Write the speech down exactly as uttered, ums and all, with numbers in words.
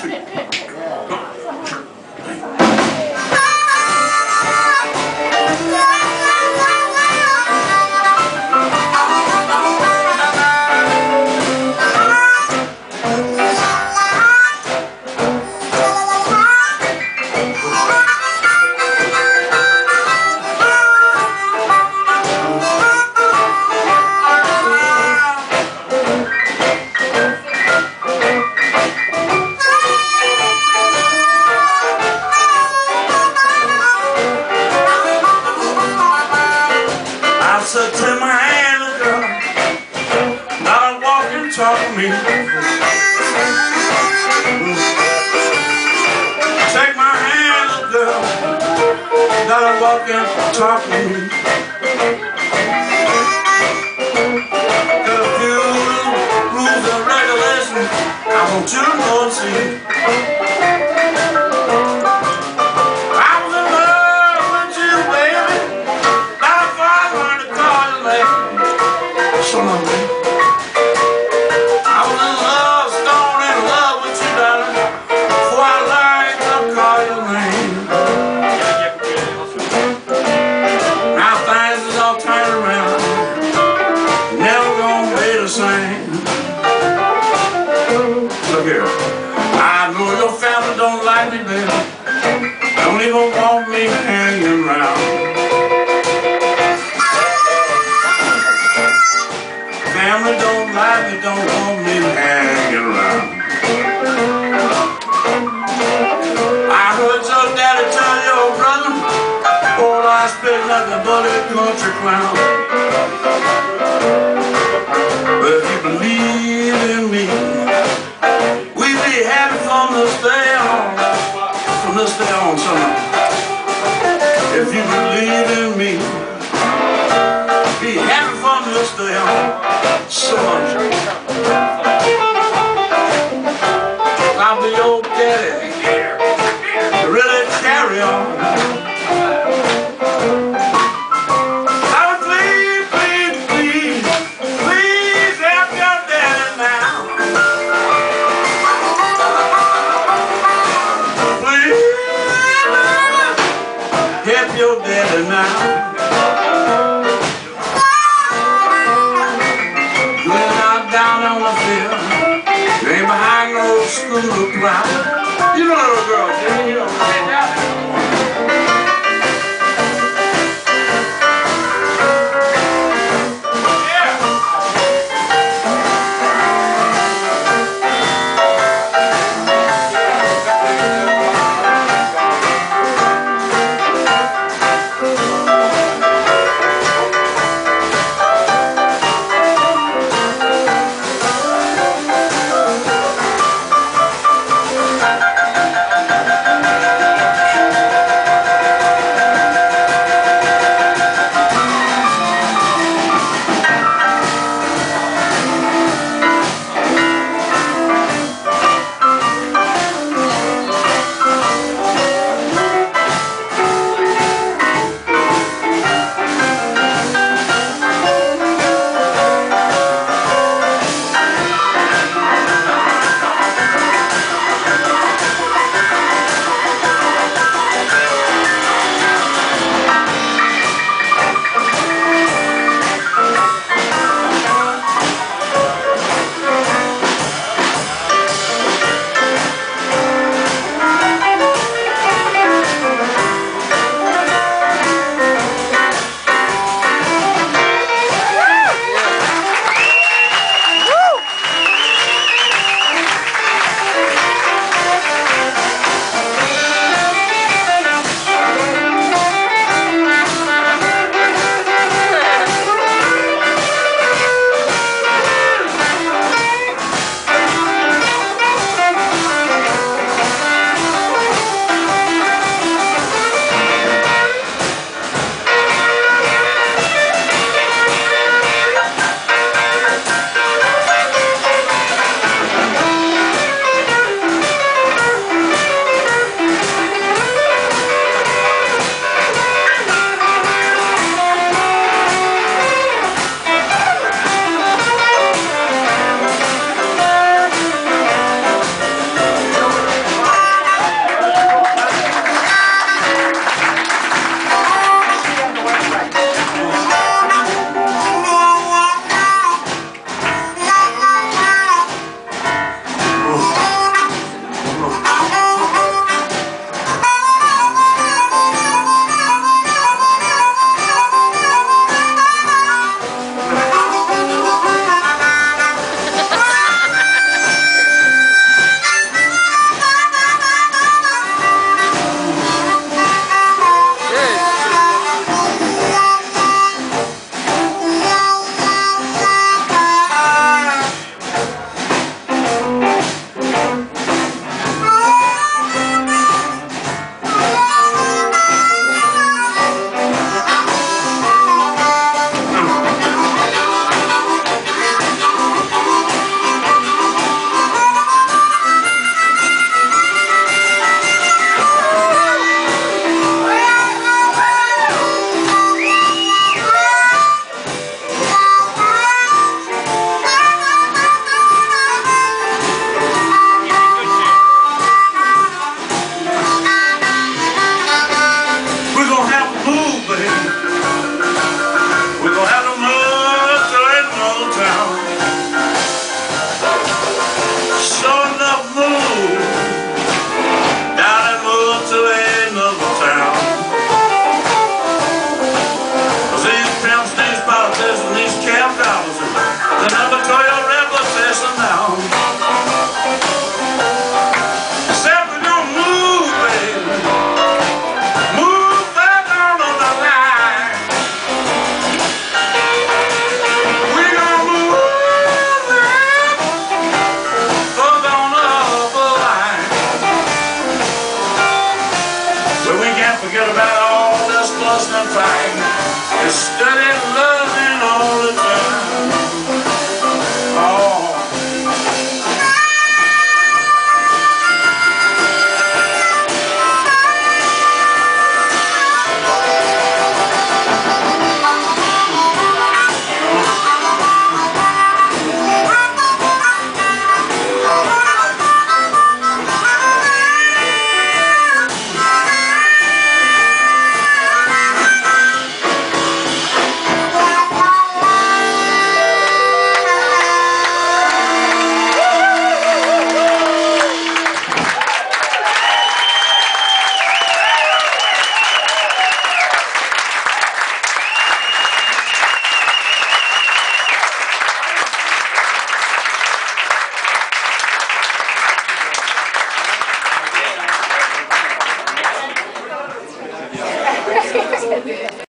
country. Take my hand, little girl, now walk and talk to me. Take my hand, little girl, now walk and talk to me. Got a few rules and regulations I want you to know and see. Look here, I know your family don't like me, baby. Don't even want me hanging around. Family don't like me, don't want me hanging around. I heard your daddy tell your brother, oh, I spit nothing but a country clown. But if you believe in me, we be happy from this day on, from this day on, son. If you believe in me, be happy from this day on, son. I'll be your daddy, really carry on. Help your daddy now. When I'm down on the field, you ain't behind no school crowd. You know, little girl, you know, that. fighting and study loving all the time. Oh.